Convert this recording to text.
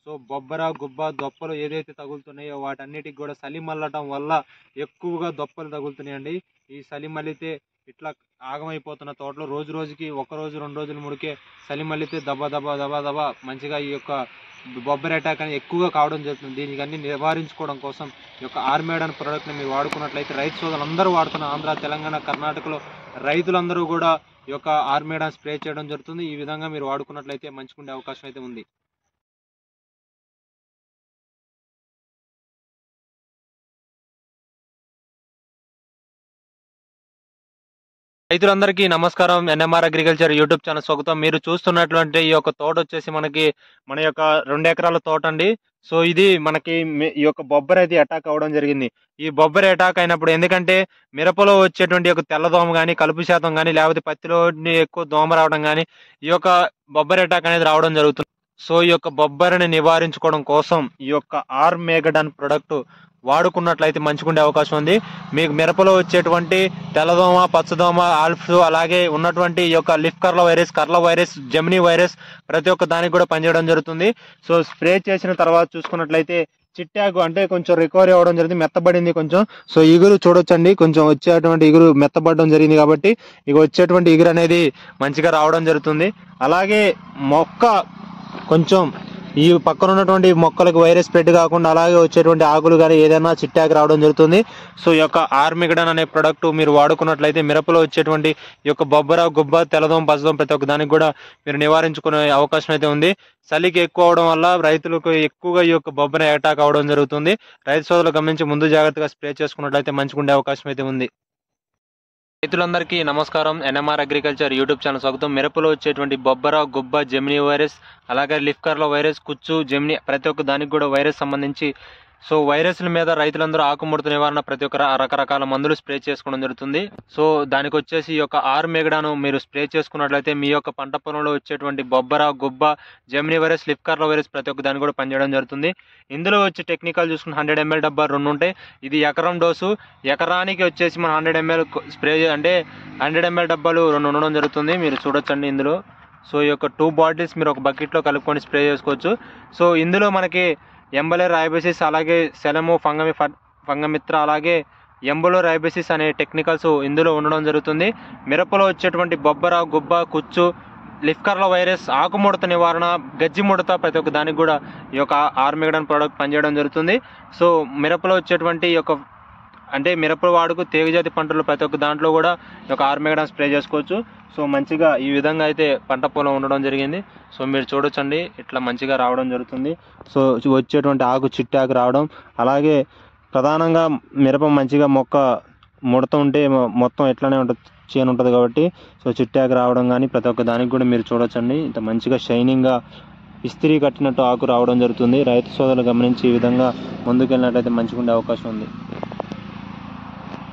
So బొబ్బర గుబ్బ దొప్పలు ఏదైతే తగులుతున్నాయో వాటన్నిటికి కూడా చలి మల్లటం వల్ల ఎక్కువగా దొప్పలు తగులుతున్నాయండి. ఈ చలి మల్లితే ఇట్లా ఆగమైపోతున్న తోటలో రోజు రోజుకి ఒక రోజు 2 రోజులు ముడికే చలి మల్లితే దబా దబా దబా దబా మంచిగా ఈ యొక్క బొబ్బర అటాక్ అనేది ఎక్కువగా కావడం జరుగుతుంది. దీనికి అన్ని నివారించుకోవడం కోసం ఈ యొక్క ఆర్మేడ్ అనే ప్రోడక్ట్ని మీరు వాడుకున్నట్లయితే రైతు సోదరులందరూ వాడుతున్న ఆంధ్ర, తెలంగాణ, కర్ణాటకలో రైతులందరూ కూడా ఈ యొక్క ఆర్మేడ్ స్ప్రే చేయడం జరుగుతుంది. ఈ విధంగా మీరు వాడుకున్నట్లయితే మంచిగుండే అవకాశం అయితే ఉంది. రైతులందరికీ నమస్కారం. ఎన్ఎంఆర్ అగ్రికల్చర్ యూట్యూబ్ ఛానల్ స్వాగతం. మీరు చూస్తున్నటువంటి ఈ యొక్క తోట వచ్చేసి మన యొక్క 2 ఎకరాల తోట అండి. సో ఇది మనకి ఈ యొక్క బొబ్బర అయితే అటాక్ అవ్వడం జరిగింది. ఈ బొబ్బర అటాక్ అయినప్పుడు ఎందుకంటే మిరపలో వచ్చేటువంటి యొక్క తెల్లదోమ కానీ, కలుపు శాతం కానీ, లేకపోతే పత్తిలో ఎక్కువ దోమ రావడం కానీ ఈ యొక్క బొబ్బర అటాక్ అనేది రావడం జరుగుతుంది. సో ఈ యొక్క బొబ్బరని నివారించుకోవడం కోసం ఈ యొక్క ఆర్మేగడాన్ ప్రొడక్ట్ వాడుకున్నట్లయితే మంచిగుండే అవకాశం ఉంది. మీకు మిరపలో వచ్చేటువంటి తెల్లదోమ, పచ్చదోమ, ఆల్ఫ్స్, అలాగే ఉన్నటువంటి ఈ యొక్క leaf curl virus, curl virus, gemini virus ప్రతి ఒక్క దానికి కూడా పనిచేయడం జరుగుతుంది. సో స్ప్రే చేసిన తర్వాత చూసుకున్నట్లయితే చిట్టాకు అంటే కొంచెం రికవరీ అవ్వడం జరిగింది, మెత్తబడింది కొంచెం. సో ఇగురు చూడొచ్చండి, కొంచెం వచ్చేటువంటి ఇగురు మెత్తబడడం జరిగింది కాబట్టి ఇక వచ్చేటువంటి ఇగురు అనేది మంచిగా రావడం జరుగుతుంది. అలాగే మొక్క కొంచెం ఈ పక్కన ఉన్నటువంటి మొక్కలకు వైరస్ స్ప్రెడ్ కాకుండా అలాగే వచ్చేటువంటి ఆకులు కానీ ఏదైనా చిట్టాకు రావడం జరుగుతుంది. సో ఈ యొక్క ఆర్మిగడాన్ అనే ప్రొడక్ట్ మీరు వాడుకున్నట్లయితే మిరపలో వచ్చేటువంటి ఈ యొక్క బొబ్బర, గుబ్బ, తెల్లదోమ, పచ్చదోమ ప్రతి ఒక్క దానికి కూడా మీరు నివారించుకునే అవకాశం అయితే ఉంది. చలికి ఎక్కువ అవడం వల్ల రైతులకు ఎక్కువగా ఈ యొక్క బొబ్బర అటాక్ అవడం జరుగుతుంది. రైతు సోదరులు గమనించి ముందు జాగ్రత్తగా స్ప్రే చేసుకున్నట్లయితే మంచిగా ఉండే అవకాశం అయితే ఉంది. రైతులందరికీ నమస్కారం. ఎన్ఎంఆర్ అగ్రికల్చర్ యూట్యూబ్ ఛానల్ స్వాగతం. మిరపలో వచ్చేటువంటి బొబ్బర, గుబ్బ, జెమినీ వైరస్, అలాగే లిఫ్ కర్ల వైరస్, కుచ్చు, జెమినీ ప్రతి ఒక్క దానికి కూడా వైరస్ సంబంధించి సో వైరస్ల మీద రైతులందరూ ఆకుముడత నివారణ ప్రతి ఒక్క రకరకాల మందులు స్ప్రే చేసుకోవడం జరుగుతుంది. సో దానికి వచ్చేసి ఈ యొక్క ఆర్మేగడాను మీరు స్ప్రే చేసుకున్నట్లయితే మీ యొక్క పంట పొలంలో వచ్చేటువంటి బొబ్బర, గుబ్బ, gemini virus, leaf curl virus ప్రతి ఒక్క దానికి కూడా పనిచేయడం జరుగుతుంది. ఇందులో వచ్చి టెక్నికల్ చూసుకుని 100 ml డబ్బా 2 ఉంటాయి. ఇది ఎకరం డోసు. ఎకరానికి వచ్చేసి మనం 100 ml స్ప్రే అంటే 100 ml డబ్బాలు 2 ఉండడం జరుగుతుంది. మీరు చూడొచ్చండి ఇందులో. సో ఈ యొక్క 2 బాటిల్స్ మీరు ఒక బకెట్లో కలుపుకొని స్ప్రే చేసుకోవచ్చు. సో ఇందులో మనకి ఎంబలే రైబోసిస్, అలాగే సెలము, ఫంగమిత్ర, అలాగే ఎంబలో రైబోసిస్ అనే టెక్నికల్స్ ఇందులో ఉండడం జరుగుతుంది. మిరపలో వచ్చేటువంటి బొబ్బర, గుబ్బ, కుచ్చు, లిఫ్ కర్ల వైరస్, ఆకుముడత నివారణ, గజ్జి ముడత ప్రతి ఒక్క దానికి కూడా ఈ యొక్క ఆర్మేగడాన్ ప్రోడక్ట్ పనిచేయడం జరుగుతుంది. సో మిరపలో వచ్చేటువంటి ఈ యొక్క అంటే మిరప వాడుకు తీగజాతి పంటలు ప్రతి ఒక్క దాంట్లో కూడా ఈ యొక్క ఆర్మేగడాన్ స్ప్రే చేసుకోవచ్చు. సో మంచిగా ఈ విధంగా అయితే పంట పొలం ఉండడం జరిగింది. సో మీరు చూడొచ్చండి, ఇట్లా మంచిగా రావడం జరుగుతుంది. సో వచ్చేటువంటి ఆకు చిట్టాకు రావడం, అలాగే ప్రధానంగా మిరప మంచిగా మొక్క ముడత ఉంటే మొత్తం ఎట్లానే ఉంటుంది, చేను ఉంటుంది కాబట్టి సో చిట్టాకు రావడం కానీ ప్రతి ఒక్క దానికి కూడా మీరు చూడొచ్చండి. ఇంత మంచిగా షైనింగ్గా ఇస్త్రీ కట్టినట్టు ఆకు రావడం జరుగుతుంది. రైతు సోదరులు గమనించి ఈ విధంగా ముందుకెళ్ళినట్లయితే మంచిగా ఉండే అవకాశం ఉంది.